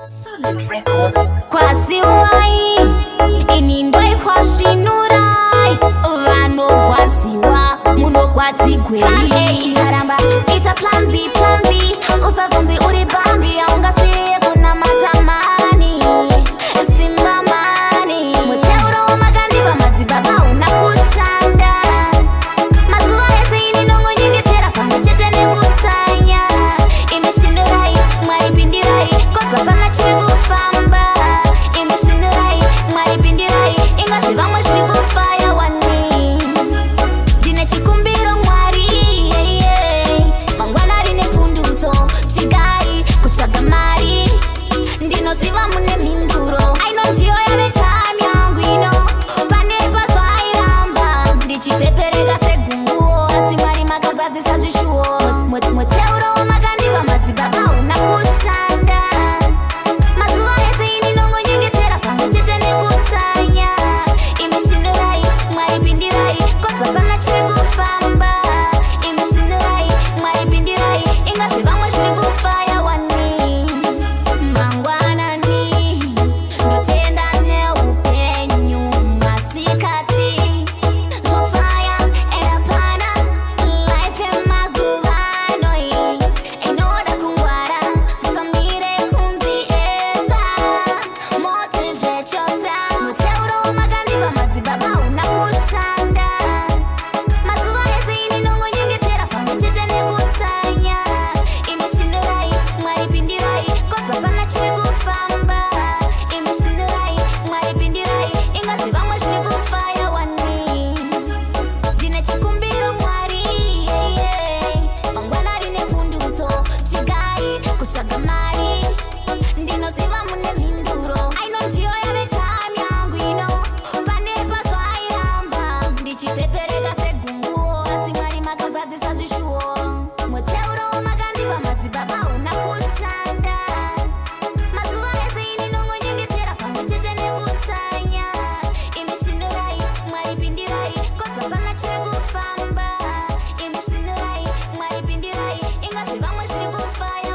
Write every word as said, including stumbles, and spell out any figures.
Solid record. Quase wai inindoi kwashinurai vano kwadziwa muno kwadzigwei ikaramba ita plan B plan B usazonzi uri bambi aungasiye kuna matamani simba mani muteuro wamakandiva madzibaba una kushanda mazuva ese ini nongonyengetera pamwe chete nekutsanya imishindurai mwaipindirai koza pana chiri kufamba imishindurai mwaipindirai ingazve vamwe zviri kufaya wani ndine chikumbiro mwari mangwana rine pundutso chigai kutsvaga mari ndinoziva mune mhinduro ainondiyo yave time yangu ino pane pazvairamba ndichipepereka segunguo asi mwari makazadzisa zvishuwo muteuro wamakandiva madzibaba una kushanda mazuva ese ini nongonyengetera pamwe chete nekutsanya imishindurai mwaipindirai koza pana chiri kufamba imishindurai mwaipindirai ingazve vamwe zviri kufaya wani mangwanani ndotenda neupenyu masikati zvofaya erapana life yemazuvanoi inoda kungwara usamire kunziedza motivate yourself muteuro wamakandiva madzibaba una kushanda mazuva ese ini nongonyengetera pamwe chete nekutsanya imishindurai mwaipindirai koza pana chiri kufamba imishindurai mwaipindirai ingazve vamwe zviri kufaya wani ndine chikumbiro mwari mangwana rine pundutso chigai kutsvaga mari ndinoziva mune mhinduro ainondiyo yave time yangu ino pane pazvairamba ndichipepereka segunguo asi mwari makazadzisa zvishuwo muteuro wamakandiva madzibaba una kushanda mazuva ese ini nongonyengetera pamwe chete nekutsanya imishindurai mwaipindirai koza pana chiri kufamba imishindurai mwaipindirai ingazve vamwe zviri kufaya